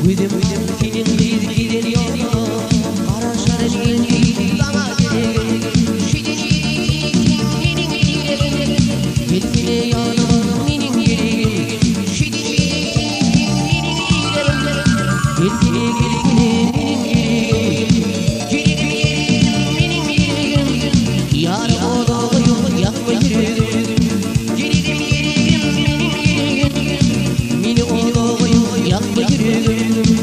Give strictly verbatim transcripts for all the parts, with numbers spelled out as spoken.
Uyudum senin bir gider yolda Araşların iyi bana gelir Şidin Gitmine yanıma minin gelir Şidin Gitmine gitmine minin gelir Giderim yerim minin gelir Yar oğlu yakma yürüdüm Giderim yerim minin gelir Mini oğlu yakma yürüdüm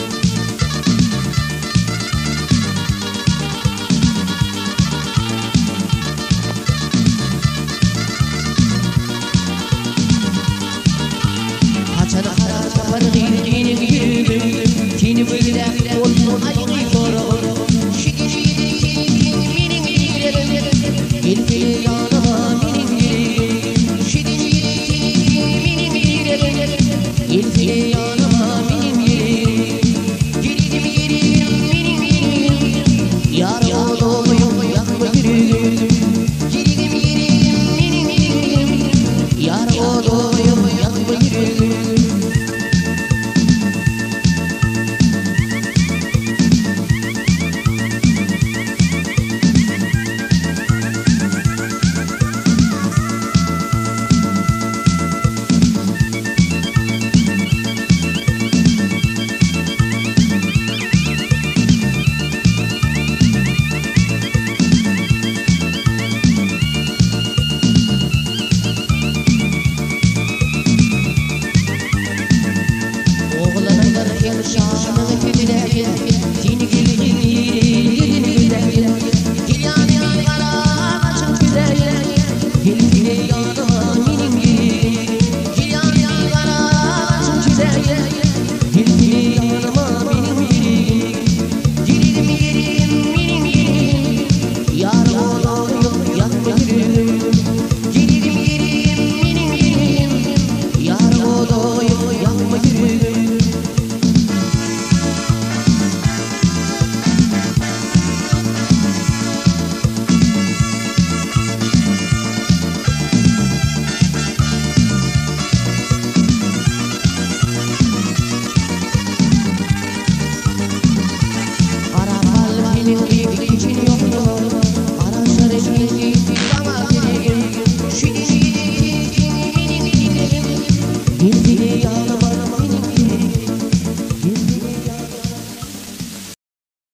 Haçana hara çaparı giydiğini giydim Tini böyle olsun ayını koru Şiki şiki şiki minin giderim Gitmeye yanıma minin giderim Şiki şiki şiki minin giderim Gitmeye yanıma